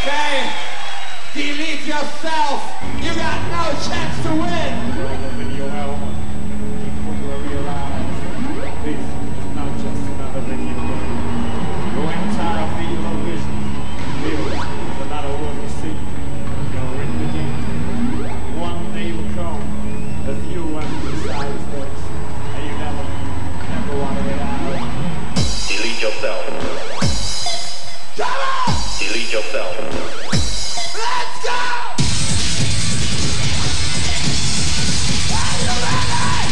Okay? Delete yourself. You got no chance to win. Open your helmet. People will realize this is not just another video game. Your entire field of vision builds no matter what you see. You're in the game. One day will come as you have to decide this, and you never want to get out. Delete yourself. Come on! Delete yourself. Let's go! Are you ready?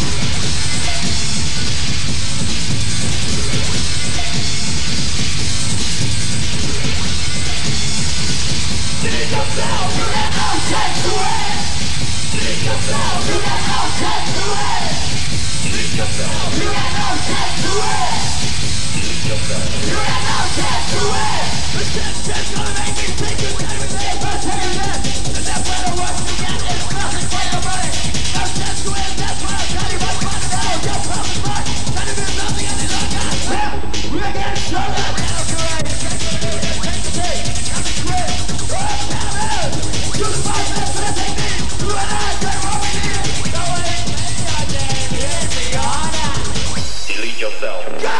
Delete yourself! You got no chance to win! Delete yourself! You got no chance to win! Delete yourself. You got no chance to win! Delete yourself. You got no chance to win! The shit's gonna make me think you everything but taking this! And that's why the worst you get is nothing for your money! No chance to win, that's what I'm telling you about finding out! Your profit mark! Trying to do something and it's all got hell! We're getting stronger! Now do it! Take the day! Come and quit! What's happening? You the boss, that's what I take me! You and I, that's what we need! Go away! Your game is the order! Delete yourself. Go!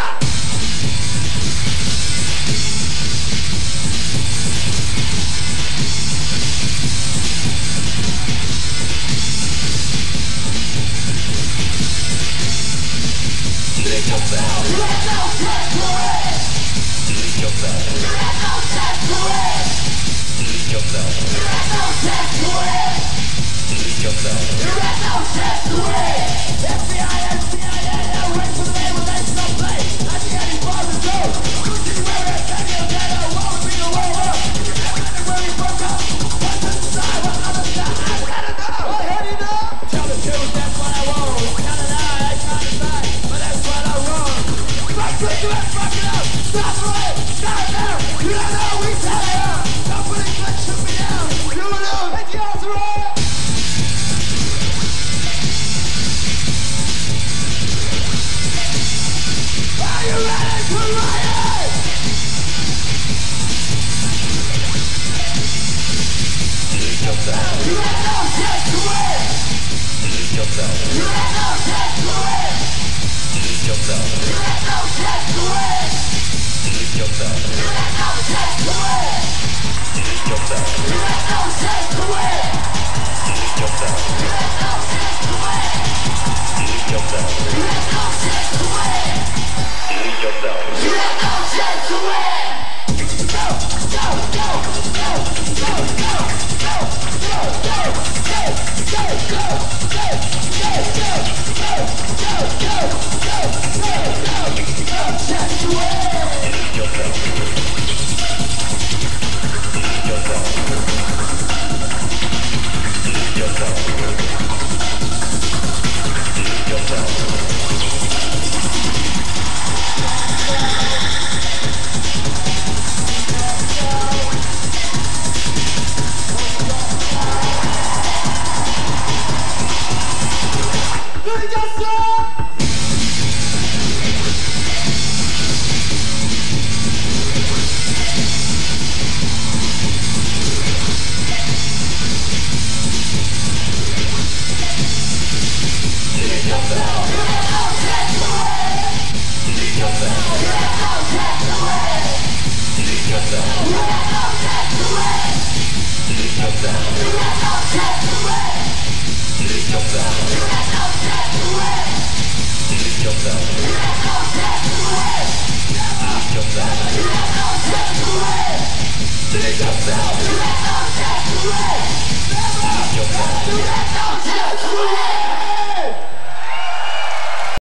Delete yourself. You got no chance to win! Delete yourself. You got no chance to win! Delete yourself. You got no chance to win! Delete yourself. You got no chance to win! FBI and CIA, wait for the name of that someplay! I see any father's road! You see where it's taking that I won't be the world up! You never where we broke up! What's inside, what other side? I gotta know! I already know! Tell the truth, that's what I want! Tell a lie, I can't decide, but that's what I want! Fuck it, you ain't fucking up! Stop the way! Stop now! You don't know, we tell you! Nobody can shoot me down! You know, it's yours, right? Are you ready to riot? Delete yourself. You got no chance to win! Delete yourself. You got no chance to win! Delete yourself. You got no chance to win! Delete yourself. You got no chance to win! Delete yourself. You got no chance to win! Delete yourself. You got no chance to win! Delete yourself. You got no chance to win! Delete yourself. You got no chance to win! Go, go, go, go, go, go, go, go, go, go, go, go, go, go, go, no chance to win! Delete yourself. Delete yourself. Delete yourself. Delete yourself. Delete yourself! Delete yourself. You got no chance to win! Delete yourself. You got no chance to win! Delete yourself. You got no chance to win! Delete yourself. You got no chance to win!